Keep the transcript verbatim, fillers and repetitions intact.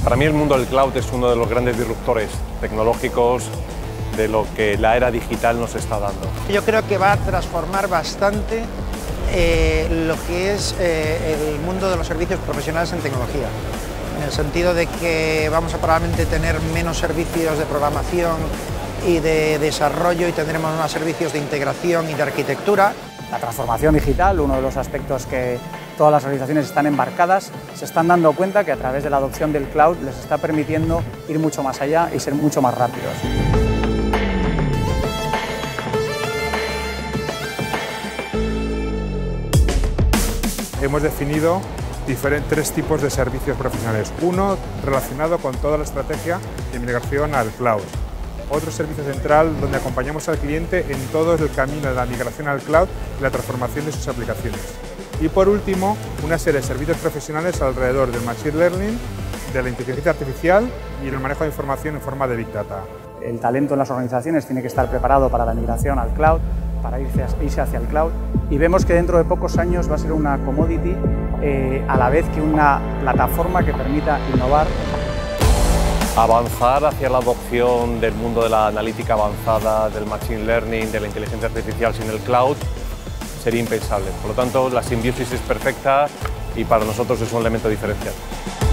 Para mí el mundo del cloud es uno de los grandes disruptores tecnológicos de lo que la era digital nos está dando. Yo creo que va a transformar bastante eh, lo que es eh, el mundo de los servicios profesionales en tecnología, en el sentido de que vamos a probablemente tener menos servicios de programación y de desarrollo y tendremos más servicios de integración y de arquitectura. La transformación digital, uno de los aspectos que todas las organizaciones están embarcadas, se están dando cuenta que a través de la adopción del cloud les está permitiendo ir mucho más allá y ser mucho más rápidos. Hemos definido diferentes, tres tipos de servicios profesionales. Uno relacionado con toda la estrategia de migración al cloud. Otro servicio central donde acompañamos al cliente en todo el camino de la migración al cloud y la transformación de sus aplicaciones. Y por último, una serie de servicios profesionales alrededor del Machine Learning, de la inteligencia artificial y el manejo de información en forma de Big Data. El talento en las organizaciones tiene que estar preparado para la migración al cloud, para irse, irse hacia el cloud, y vemos que dentro de pocos años va a ser una commodity eh, a la vez que una plataforma que permita innovar. Avanzar hacia la adopción del mundo de la analítica avanzada, del machine learning, de la inteligencia artificial sin el cloud sería impensable. Por lo tanto, la simbiosis es perfecta y para nosotros es un elemento diferencial.